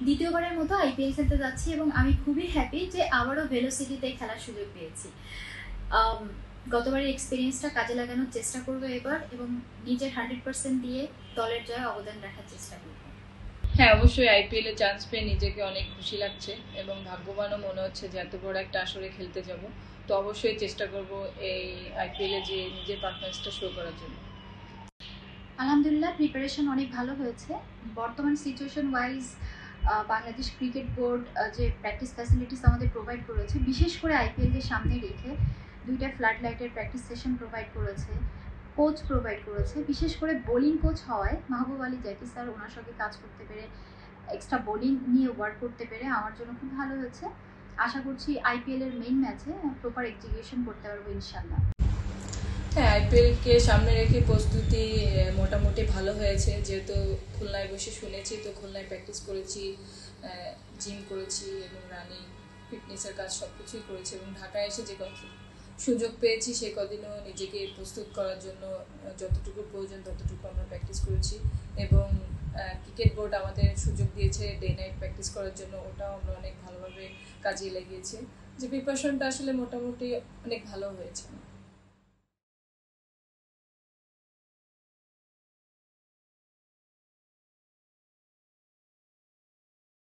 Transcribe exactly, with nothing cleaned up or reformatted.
দ্বিতীয়বারের মতো আইপিএল খেলতে যাচ্ছি এবং আমি খুবই হ্যাপি যে আবারও ভেলোসিটিতে খেলার সুযোগ পেয়েছি। গতবারের এক্সপিরিয়েন্সটা কাজে লাগানোর চেষ্টা করবো এবার এবং নিজের হান্ড্রেড পার্সেন্ট দিয়ে দলের জয়ে অবদান রাখার চেষ্টা করব। হ্যাঁ, অবশ্যই আইপিএল এ চান্স পেয়ে নিজেকে অনেক খুশি লাগছে এবং ভাগ্যবানও মনে হচ্ছে যে এত বড় একটা আসরে খেলতে যাব। তো অবশ্যই চেষ্টা করব এই আইপিএল এ যে নিজের পারফরমেন্সটা শো করার জন্য। আলহামদুলিল্লাহ, প্রিপারেশন অনেক ভালো হয়েছে। বর্তমান situation wise Bangladesh cricket board যে প্র্যাকটিস ফ্যাসিলিটিস আমাদের প্রোভাইড করেছে, বিশেষ করে আইপিএলকে সামনে রেখে দুইটা ফ্লাড লাইটের প্র্যাকটিস সেশন প্রোভাইড করেছে, কোচ প্রোভাইড করেছে। বিশেষ করে বোলিং কোচ হওয়ায় মাহবুব আলী জ্যাকি স্যার ওনার সঙ্গে কাজ করতে পেরে, এক্সট্রা বোলিং নিয়ে ওয়ার্ক করতে পেরে আমার জন্য খুব ভালো হয়েছে। আশা করছি আইপিএল এর মেইন ম্যাচে প্রপার এক্সিকিউশন করতে পারবো ইনশাল্লাহ। হ্যাঁ, আইপিএলকে সামনে রেখে প্রস্তুতি মোটামুটি ভালো হয়েছে। যেহেতু খুলনায় বসে শুনেছি, তো খুলনায় প্র্যাকটিস করেছি, জিম করেছি এবং রানিং ফিটনেসের কাজ সব কিছুই করেছি এবং ঢাকায় এসে যে কদিন সুযোগ পেয়েছি সে কদিনও নিজেকে প্রস্তুত করার জন্য যতটুকু প্রয়োজন ততটুকু আমরা প্র্যাকটিস করেছি এবং ক্রিকেট বোর্ড আমাদের সুযোগ দিয়েছে ডে নাইট প্র্যাকটিস করার জন্য, ওটাও আমরা অনেক ভালোভাবে কাজে লেগেছি। যে প্রিপারেশনটা আসলে মোটামুটি অনেক ভালো হয়েছে।